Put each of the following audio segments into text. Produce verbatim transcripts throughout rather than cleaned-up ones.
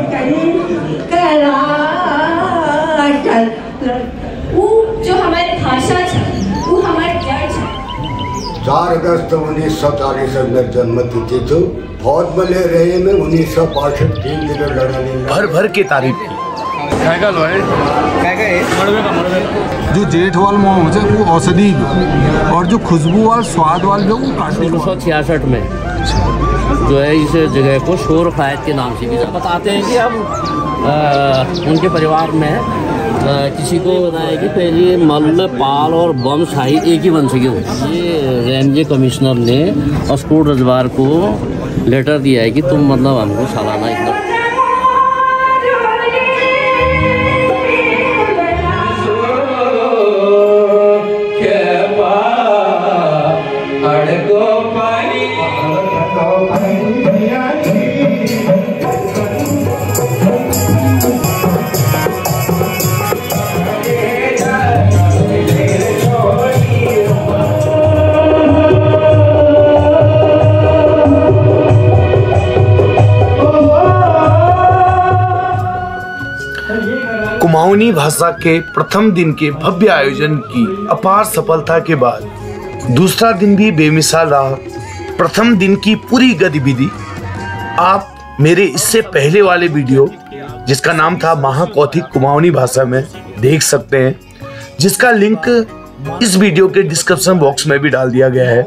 वो जो हमारी भाषा था, वो हमारी जड़ था। चार अगस्त उन्नीस सौ चालीस अंदर जन्म तिथि तो फौज में ले रहे में उन्नीस सौ बासठ तीन दिन लड़ाने भर भर के तारीफ की। जो जेठ वाल मोम है वो औषधि और जो खुशबू वाल स्वाद वाल जो वो उन्नीस सौ छियासठ में जो है इस जगह को शोर फायद के नाम से भी बताते हैं कि अब आ, उनके परिवार में आ, किसी को बताया कि पहले मल्ल पाल और वंशशाही एक ही वंश के होते। ये रेंज कमिश्नर ने अस्कोट रजवार को लेटर दिया है कि तुम मतलब हमको सालाना इतना कुमाऊनी भाषा के प्रथम दिन के भव्य आयोजन की अपार सफलता के बाद दूसरा दिन भी बेमिसाल रहा। प्रथम दिन की पूरी गतिविधि आप मेरे इससे पहले वाले वीडियो जिसका नाम था महाकौथिक कुमाऊनी भाषा में देख सकते हैं, जिसका लिंक इस वीडियो के डिस्क्रिप्शन बॉक्स में भी डाल दिया गया है।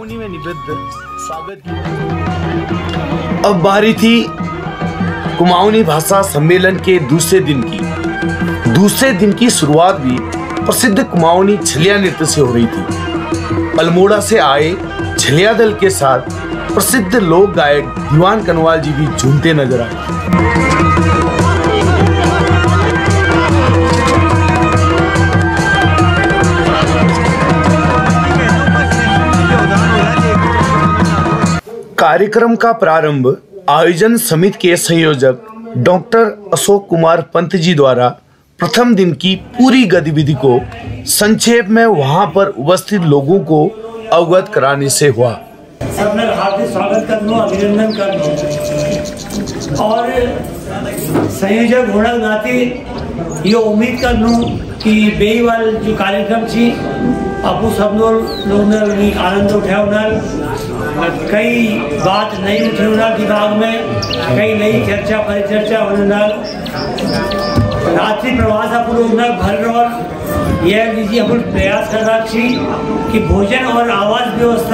अब बारी थी कुमाऊनी भाषा सम्मेलन के दूसरे दिन की। दूसरे दिन की शुरुआत भी प्रसिद्ध कुमाऊनी छलिया नृत्य से हो रही थी। अल्मोड़ा से आए छलिया दल के साथ प्रसिद्ध लोक गायक दीवान कनवाल जी भी झूमते नजर आए। कार्यक्रम का प्रारंभ आयोजन समिति के संयोजक डॉक्टर अशोक कुमार पंत जी द्वारा प्रथम दिन की पूरी गतिविधि को संक्षेप में वहां पर उपस्थित लोगों को अवगत कराने से हुआ। सबने हार्दिक स्वागत करनो, अभिनंदन करनो और संयोजक होने नाते ये उम्मीद करनो कि बेईवाल जो कार्यक्रम थी आपको सब लोग ने आनंद उठाया। कई बात नई उठी दिमाग में, कई नई चर्चा परिचर्चा होने रात्रि प्रवास आप लोग भर और यह लीजिए हम प्रयास कर रहा थी कि भोजन और आवास व्यवस्था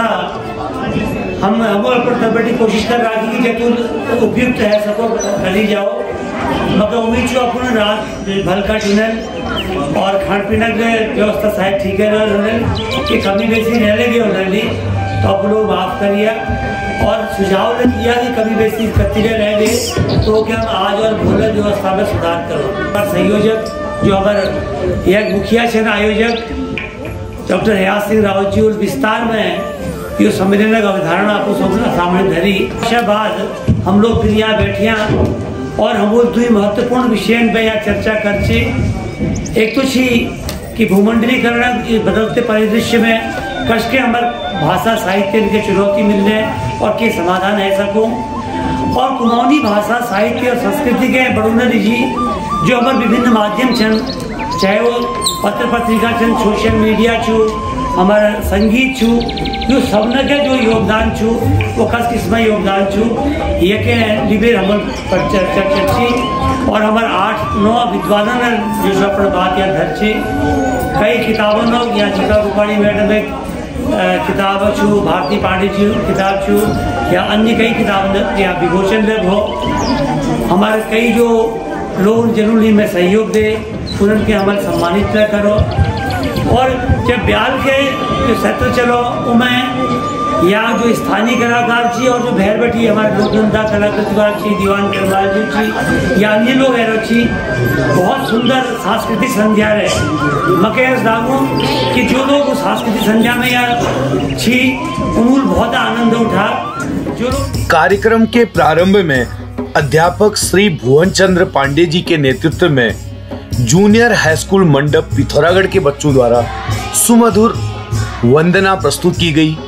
हम हम बड़ी कोशिश कर रहा थी कि जब उपयुक्त है सबको कर जाओ। मतलब उम्मीद छो अपन रात भलका डिनर और खान पीना के व्यवस्था शायद ठीक है ना कि कमी बेसी रह लगे उन्होंने तो आप लोग माफ करिए और सुझाव दिया कि कभी बेसी कतिरे रह गए तो क्या हम आज और भोजन व्यवस्था में सुधार करो। और संयोजक जो हमारे एक मुखिया छन आयोजक डॉक्टर हयात सिंह रावत जी विस्तार में ये सम्मेलन का अवधारणा आपको सब सामने धरी। उसके बाद हम लोग फिर यहाँ बैठिया और हम वो दो महत्वपूर्ण विषय पे यहाँ चर्चा कर। एक तो छी कि भूमंडलीकरण बदलते परिदृश्य में कष्ट के हमारे भाषा साहित्य के चुनौती मिलने और के समाधान है सको और कुमाऊनी भाषा साहित्य और संस्कृति के बड़ोनरी जी जो हमारे विभिन्न माध्यम छन, चाहे वो पत्र पत्रिका छन, सोशल मीडिया छू, हमारा संगीत छू, जो सबने के जो योगदान छू वो कस किस्म योगदान छू ये के लिबे हम पर चर्चा चर्ची और हमारे आठ नौ विद्वानों ने जो अपने बात यहाँ धर छे। कई किताबों ने यहाँ जीका रूपाणी मैडम एक किताब छू, भारती पांडे जी किताब छू या अन्य कई किताब यहाँ विभूषण लग हो। हमारे कई जो लोग जरूरी में सहयोग दे उनके हमारे सम्मानित करो और जब ब्याल के जो सत्र चलो उमें यहाँ जो स्थानीय कलाकार थी और जो भैर बैठी हमारे लोकनंदा कलाकृतिकार थी, दीवान करवाल जी थी या अन्य लोग है थी, बहुत सुंदर सांस्कृतिक संध्या रहे। मके दागू कि जो लोग उस सांस्कृतिक संध्या में यहाँ थी उन्होंने बहुत आनंद उठा। जो लोग कार्यक्रम के प्रारंभ में अध्यापक श्री भुवन चंद्र पांडे जी के नेतृत्व में जूनियर हाई स्कूल मंडप पिथौरागढ़ के बच्चों द्वारा सुमधुर वंदना प्रस्तुत की गई।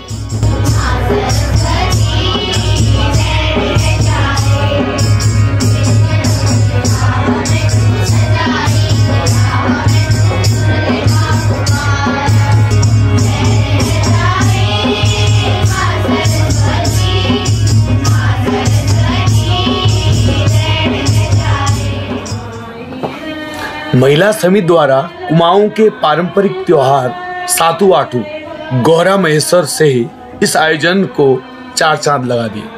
महिला समिति द्वारा कुमाऊं के पारंपरिक त्योहार सातु आठू गौरा महेश्वर से ही इस आयोजन को चार चांद लगा दिए।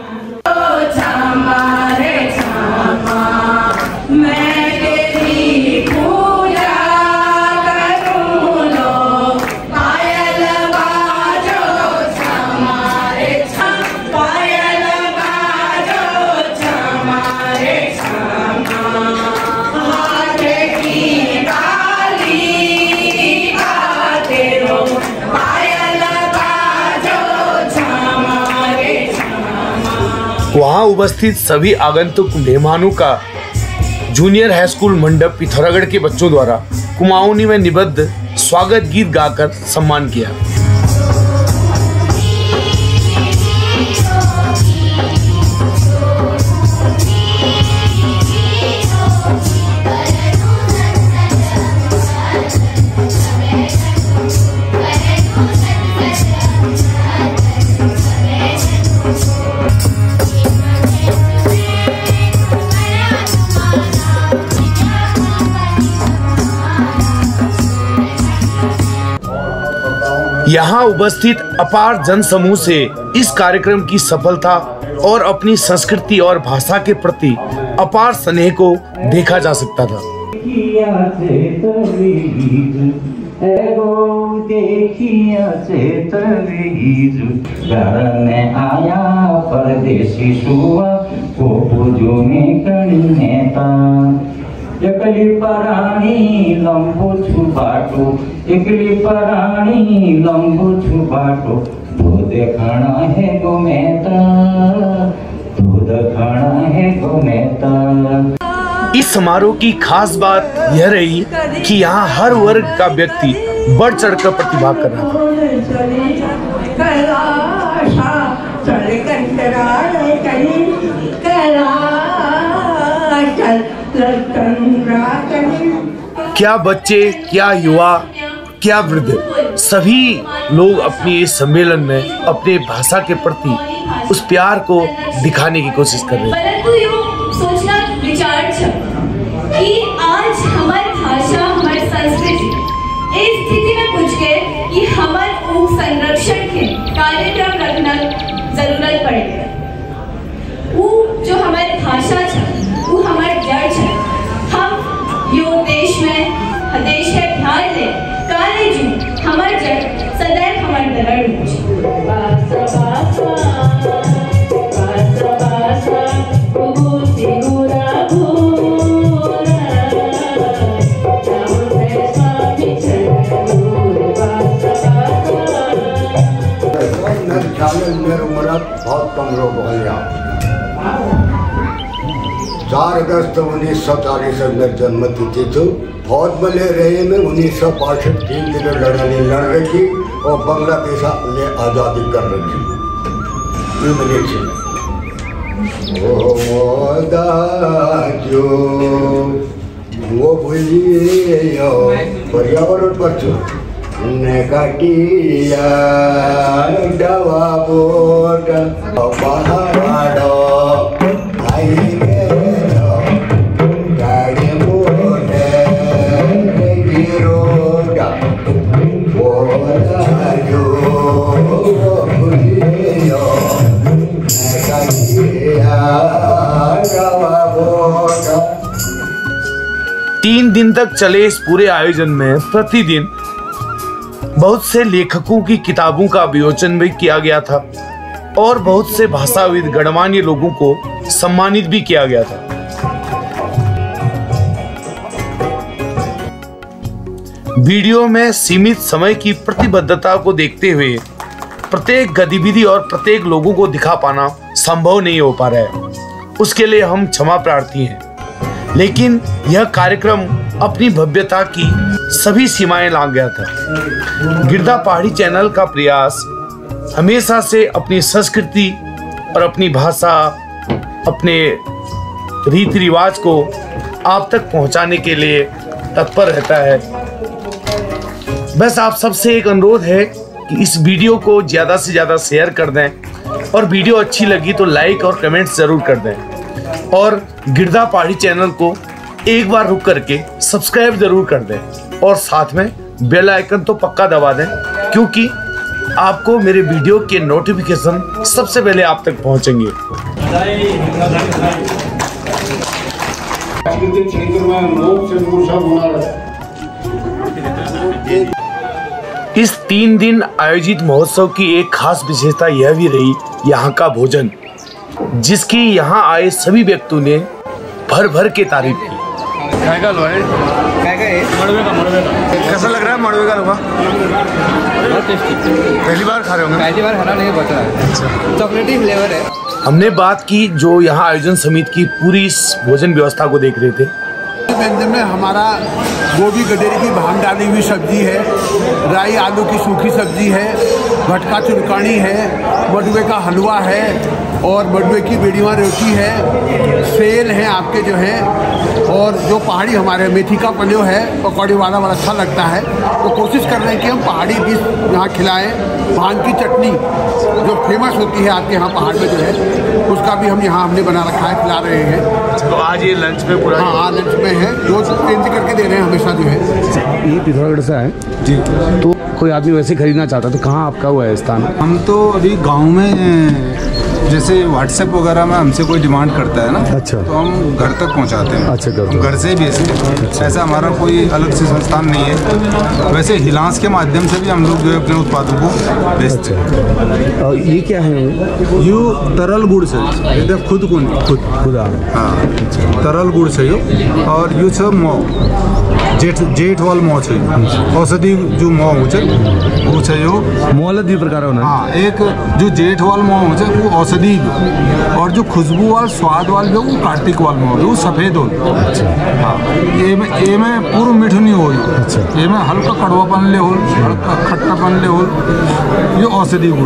वहां उपस्थित सभी आगंतुक मेहमानों का जूनियर हाई स्कूल मंडप पिथौरागढ़ के बच्चों द्वारा कुमाऊनी में निबद्ध स्वागत गीत गाकर सम्मान किया। यहाँ उपस्थित अपार जनसमूह से इस कार्यक्रम की सफलता और अपनी संस्कृति और भाषा के प्रति अपार स्नेह को देखा जा सकता था। एकली पराणी लंबू छुबाटो एकली पराणी लंबू छुबाटो दूध खाना है गोमेता दूध खाना है गोमेता। इस समारोह की खास बात यह रही कि यहाँ हर वर्ग का व्यक्ति बढ़ चढ़कर प्रतिभाग कर रहा था। क्या बच्चे, क्या युवा, क्या वृद्ध, सभी लोग अपनी इस सम्मेलन में अपने भाषा के प्रति उस प्यार को दिखाने की कोशिश कर रहे हैं। परंतु यूँ सोचना विचार था कि आज हमारी भाषा, हमारी संस्कृति इस स्थिति में पहुंच गए कि हमारे ऊक संरक्षण के कार्यक्रम रखना जरूरत पड़ेगा। वो जो हमारी भाषा था, वो हमारे जड़ है। हम यो देश में देश है ध्यान दे काले जू हमारे जड़ सदैव हमारे दरड़ बहुत कम लोग चार अगस्त उन्नीस सौ चालीस में जन्म तिथि थी। फौज में ले रहे में उन्नीस सौ बासठ तीन किलो लड़ाई लड़ रही थी और बांग्लादेश ले आज़ादी कर रही थी। वो भूलिए पर्यावरण पर ने काटिया दवा बोट पहाड़ो आई तीन दिन तक चले इस पूरे आयोजन में प्रतिदिन बहुत से लेखकों की किताबों का विमोचन भी किया गया था और बहुत से भाषाविद गणमान्य लोगों को सम्मानित भी किया गया था। वीडियो में सीमित समय की प्रतिबद्धता को देखते हुए प्रत्येक गतिविधि और प्रत्येक लोगों को दिखा पाना संभव नहीं हो पा रहा है। उसके लिए हम क्षमा प्रार्थी हैं, लेकिन यह कार्यक्रम अपनी भव्यता की सभी सीमाएं लांघ गया था। गिरधा पहाड़ी चैनल का प्रयास हमेशा से अपनी संस्कृति और अपनी भाषा, अपने रीति रिवाज को आप तक पहुंचाने के लिए तत्पर रहता है। बस आप सबसे एक अनुरोध है कि इस वीडियो को ज़्यादा से ज़्यादा शेयर कर दें और वीडियो अच्छी लगी तो लाइक और कमेंट्स ज़रूर कर दें और गिरधा पहाड़ी चैनल को एक बार रुक करके सब्सक्राइब जरूर कर दें और साथ में बेल आइकन तो पक्का दबा दें, क्योंकि आपको मेरे वीडियो के नोटिफिकेशन सबसे पहले आप तक पहुंचेंगे। क्षेत्र में लोक संघर्ष होना इस तीन दिन आयोजित महोत्सव की एक खास विशेषता यह भी रही यहाँ का भोजन, जिसकी यहाँ आए सभी व्यक्तियों ने भर भर के तारीफ की। कैसा लग रहा है मड़वे का हलवा? पहली बार खा रहे होंगे? पहली बार खाना नहीं बता है। अच्छा, चॉकलेटी फ्लेवर है। हमने बात की जो यहाँ आयोजन समिति की पूरी इस भोजन व्यवस्था को देख रहे थे। व्यंजन में हमारा गोभी गडेरी की भांग डाली हुई सब्जी है, राई आलू की सूखी सब्जी है, भटका चुरकानी है, मडवे का हलवा है और मडवे की बेड़ीवा रोटी है, सेल हैं आपके जो हैं, और जो पहाड़ी हमारे मेथी का पन्यो है पकौड़ी वाला बड़ा अच्छा लगता है। तो कोशिश कर रहे हैं कि हम पहाड़ी डिश यहाँ खिलाएं। भांग की चटनी जो फेमस होती है आपके यहाँ पहाड़ में जो है, उसका भी हम यहाँ हमने बना रखा है, खिला रहे हैं। तो आज ये लंच में पूरा? हाँ, आज लंच में है, रोज चेंज करके दे रहे हैं हमेशा जो है। ये पिथौरागढ़ से है जी, तो कोई आदमी वैसे खरीदना चाहता तो कहाँ आपका हुआ है स्थान? हम तो अभी गांव में, जैसे व्हाट्सएप वगैरह में हमसे कोई डिमांड करता है ना, अच्छा, तो हम घर तक पहुंचाते हैं। अच्छा, हम घर से ही बेचते हैं। अच्छा। ऐसा हमारा कोई अलग से संस्थान नहीं है। वैसे हिलांस के माध्यम से भी हम लोग जो है अपने उत्पादों को बेचते हैं। और ये क्या है? यू तरल गुड़ से, ये खुद को खुद खुदा हाँ, तरल गुड़ से यो, और यू सब मो जेठ जेठ वाल मो છે औषधि जो मो છે वो છે यो मोहलत भी प्रकार होना। हाँ, एक जो जेठ वाल मो है वो औषधि, और जो खुशबू वाल स्वाद वाल जो वो कार्तिक वाल मो वो सफेद हो। हाँ, ये में ये में पूरा मीठ नहीं हो। अच्छा, ये में हल्का कड़वापन ले हो, हल्का खट्टापन ले हो, ये औषधि गुड़।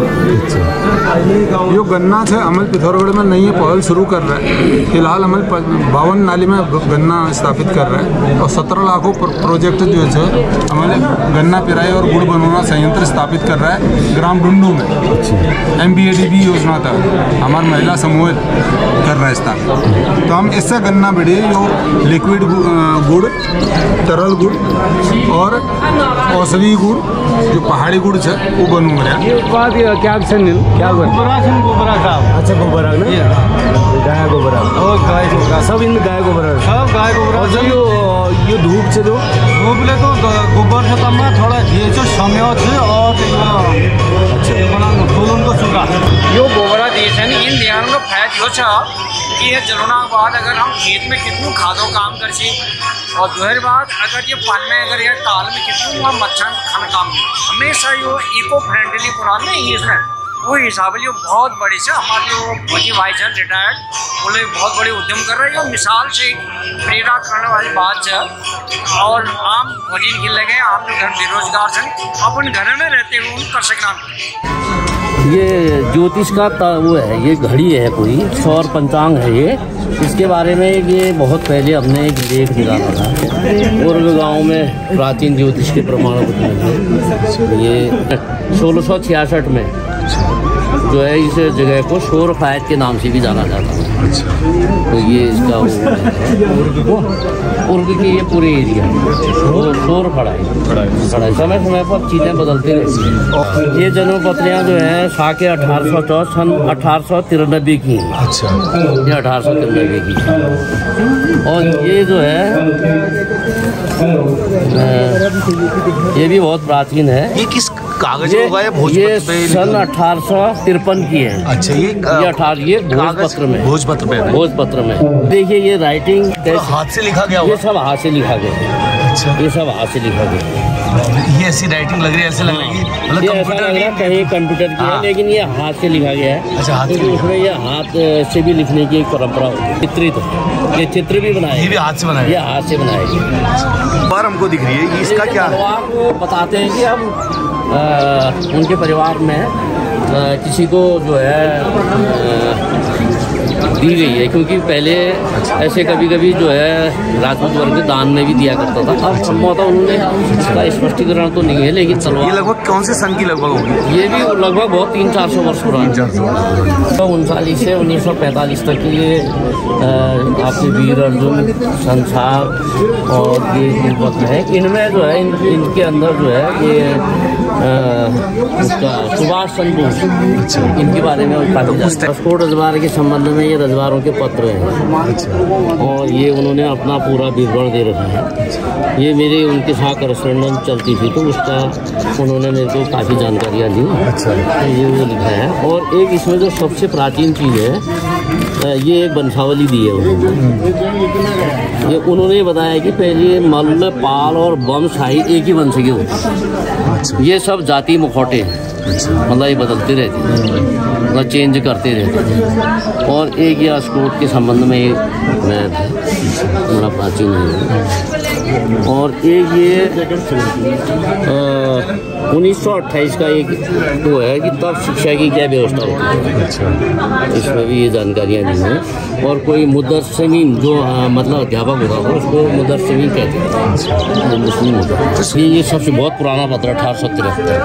अच्छा, यो गन्ना से अमल पिथौरागढ़ में नहीं है, पहल शुरू कर रहा है। फिलहाल अमल बावन नाली में गन्ना स्थापित कर रहा है, और सत्रह लाखों प्रोजेक्ट जो है हमारे गन्ना पिराई और गुड़ बनवाना संयंत्र स्थापित कर रहा है ग्राम डुंडू में। M B A D B योजना था हमारा महिला समूह कर रहा है स्थापित। तो हम इससे गन्ना बढ़े जो लिक्विड गुड़, तरल गुड़ और औषधि गुड़ जो पहाड़ी गुड़ है वो बनू रहा है। उत्पाद क्या क्या गोबरा साहब? अच्छा, गोबरा ना, गाय गोबरा और गाय गोबरा सब इन गाय गोबरा सब गाय गोबरा। और जो ये धूप से जो धूप ले तो गोबर से कम थोड़ा ये जो समय और फूल उनको सुखा यो गोबरा देश है इन ध्यान का फायदा यो छा कि ये जरूरना बाद अगर हम खेत में कितनू खादो काम कर सी, और दोहर बात अगर ये पान में अगर ये ताल में कितनू वहाँ मच्छर खाना काम हमेशा यो इको फ्रेंडली पुरान नहीं है इसमें वो हिसाब से बहुत बड़ी से हमारे जो मोदी वाइस है रिटायर्ड बोले बहुत बड़े उद्यम कर रहे हैं। मिसाल से प्रेरणा करने वाली बात है, और आम भोजन के लगे आम जो घर बेरोजगार हैं अपन घर में रहते हुए उन कर सकना। ये ज्योतिष का वो है, ये घड़ी है कोई सौर पंचांग है ये। इसके बारे में ये बहुत पहले हमने एक लेख निकाला था पूर्व गांव में प्राचीन ज्योतिष के प्रमाण पत्र। ये सोलह सौ छियासठ में जो है इस जगह को शोर फायद के नाम से भी जाना जाता है। अच्छा, तो ये इसका उर्ग की ये पूरे एरिया वो शोर खड़ा है खड़ा है समय समय पर चीज़ें बदलती रहती हैं। ये जन्म पत्रियाँ जो है साके अठारह सौ चौदह सन अठारह सौ तिरानबे की हैं। अच्छा, ये अठारह सौ तिरानबे की। और ये जो है ये भी बहुत प्राचीन है। ये किस कागज ये, होगा? ये सन अठारह सौ तिरपन की है। अच्छा, ये ये अठारह ये भोजपत्र में भोजपत्र में भोजपत्र में देखिए ये राइटिंग हाथ से लिखा गया, ये सब हाथ से लिखा गया। अच्छा, ये सब हाथ से लिखा गया। ये ऐसी राइटिंग लग रही है, ऐसे लग रही है मतलब कंप्यूटर की, कहीं कंप्यूटर की है, लेकिन ये हाथ से लिखा गया है। अच्छा, हाथ क्योंकि उसमें ये हाथ से भी लिखने की एक परंपरा होती है। चित्रित ये चित्र भी बनाया, ये भी हाथ से बनाया, ये हाथ से बनाया गया। बार हमको दिख रही है इसका क्या वो बताते हैं कि हम आ, उनके परिवार में आ, किसी को जो है दी गई है, क्योंकि पहले ऐसे कभी कभी जो है राजपूत वर्ग दान में भी दिया करता था। अब संभवतः उन्होंने इसका स्पष्टीकरण तो नहीं है, लेकिन तलवार ये लगभग कौन से सन की लगभग होगी? ये भी लगभग बहुत तीन चार सौ वर्ष पुरानी, तो उनतालीस से उन्नीस सौ पैंतालीस तक की ये आपके वीर अर्जुन संसार और ये पत्र है। इनमें जो है इन, इनके अंदर जो है ये उसका सुभाष चंद्र बोस इनके बारे में पासपोर्ट रजवार के संबंध में ये रजवारों के पत्र हैं और ये उन्होंने अपना पूरा विवरण दे रखा है। ये मेरे उनके साथ करस्पॉन्डेंस चलती थी तो उसका उन्होंने मेरे को काफ़ी जानकारियाँ दी। अच्छा, तो ये वो लिखा है। और एक इसमें जो सबसे प्राचीन चीज़ है, ये एक वंशावली दी है उन्होंने। ये उन्होंने बताया कि पहले मल्ल पाल और वंशाही एक ही वंश के होते, ये सब जाति मुखौटे हैं, मतलब ये बदलते रहते हैं, मतलब चेंज करते रहते हैं। और एक ये अस्कोट के संबंध में एक मैप है बड़ा प्राचीन है। और एक ये उन्नीस सौ अट्ठाईस का एक वो है कि तब शिक्षा की क्या व्यवस्था होती है, इसमें भी ये जानकारियाँ दी हैं। और कोई मुदर्सिमीन जो आ, मतलब अध्यापक होता था उसको मुदर्सिमीन कहते हैं, जो मुस्लिम होता है। इसलिए ये सबसे बहुत पुराना पत्र अठारह सौ तिरहत्तर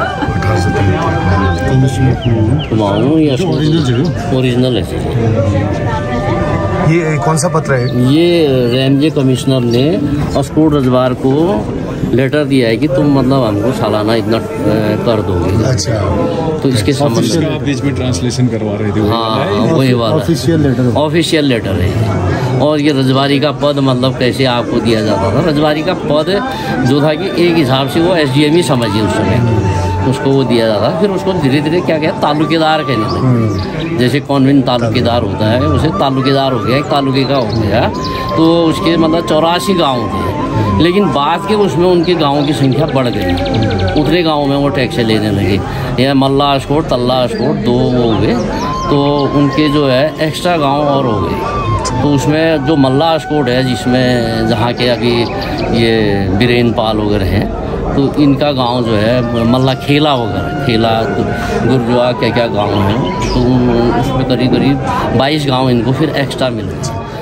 ओरिजिनल है। ये कौन सा पत्र है? ये रेंज कमिश्नर ने अस्कोट रजवार को लेटर दिया है कि तुम मतलब हमको सालाना इतना कर दोगे। अच्छा, तो इसके संबंध में आप बीच में ट्रांसलेशन करवा रहे थे? हाँ, वही वाला ऑफिशियल लेटर ऑफिशियल लेटर है। और ये रजवारी का पद मतलब कैसे आपको दिया जाता था? रजवारी का पद जो था कि एक हिसाब से वो एस डी एम ही समझिए उस समय उसको वो दिया जाता, फिर उसको धीरे धीरे क्या क्या तालुकेदार कहने लगे। जैसे कॉन्वेंट तालुकेदार होता है उसे तालुकेदार हो गया, एक तालुके का हो गया, तो उसके मतलब चौरासी गाँव थे। लेकिन बाद के उसमें उनके गाँवों की संख्या बढ़ गई, उतने गाँव में वो टैक्स लेने लगे। यह मल्ला अस्कोट तल्ला अस्कोट दो वो हो गए, तो उनके जो है एक्स्ट्रा गाँव और हो गए। तो उसमें जो मल्ला अस्कोट है जिसमें जहाँ के अभी ये बीरेन पाल वगैरह हैं, तो इनका गांव जो है मल्ला खेला वगैरह खेला गुरजुआ क्या क्या गांव हैं, तो उसमें करीब करीब बाईस गांव इनको फिर एक्स्ट्रा मिले।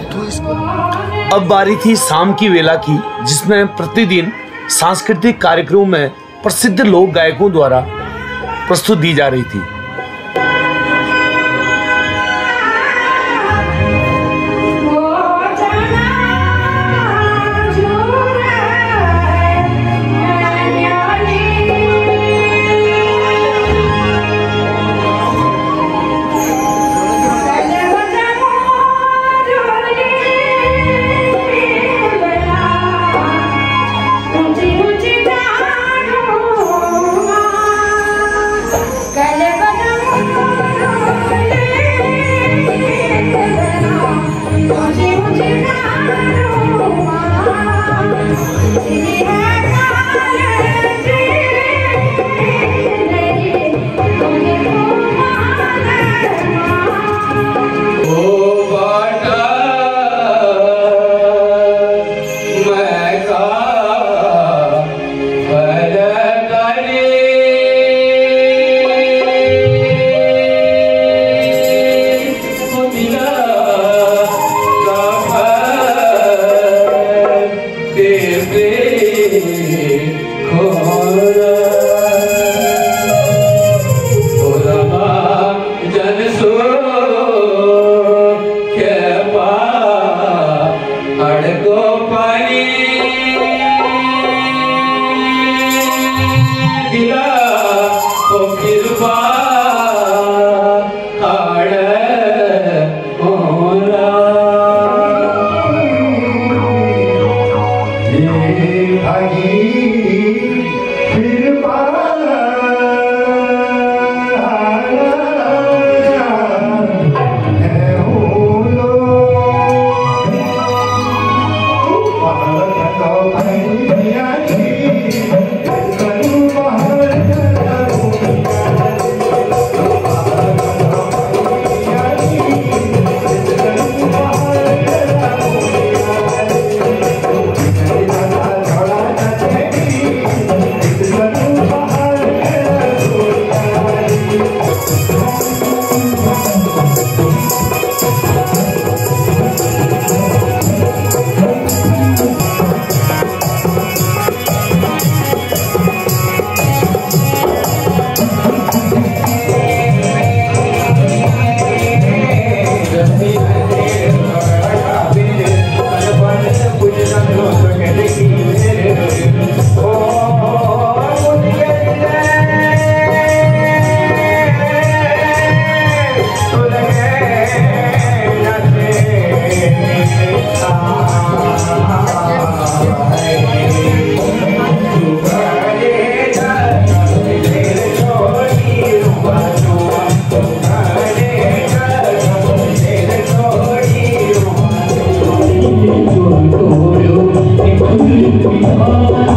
अब बारी थी शाम की वेला की, जिसमें प्रतिदिन सांस्कृतिक कार्यक्रमों में प्रसिद्ध लोक गायकों द्वारा प्रस्तुत दी जा रही थी। छोड़ा Oh,